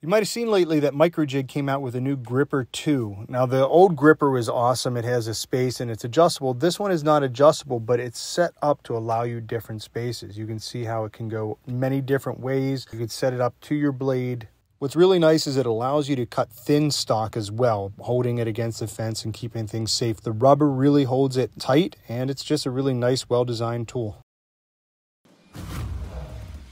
You might have seen lately that MICROJIG came out with a new gripper 2. Now the old gripper was awesome. It has a space and it's adjustable. This one is not adjustable, but it's set up to allow you different spaces. You can see how it can go many different ways. You can set it up to your blade. What's really nice is it allows you to cut thin stock as well, holding it against the fence and keeping things safe. The rubber really holds it tight, and it's just a really nice, well-designed tool.